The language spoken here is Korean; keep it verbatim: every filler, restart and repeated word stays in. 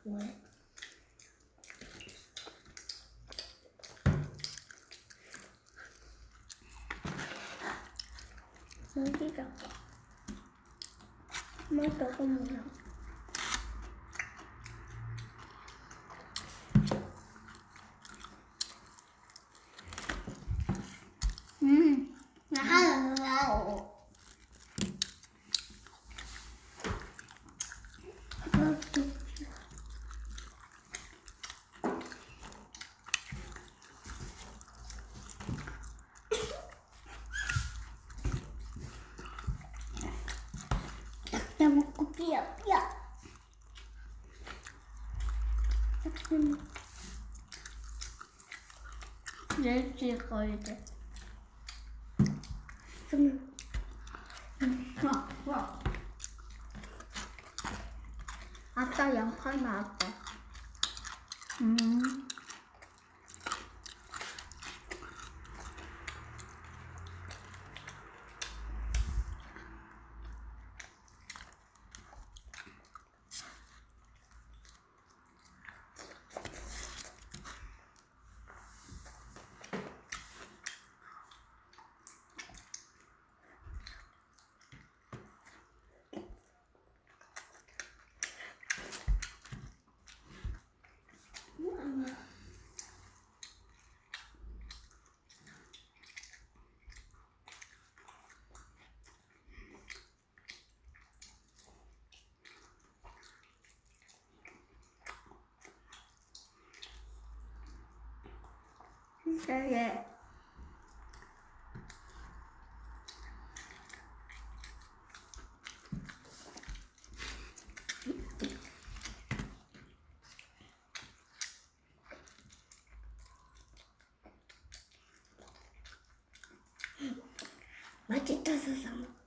왜? 여기가 뭐 저거 뭐야? 음, 나 하나 더. 나 먹고 삐야 삐야. 내일 찍어야 돼. 음. 와, 와. 아까 양파 나왔다. 음. 네. 맛있어서 사 먹.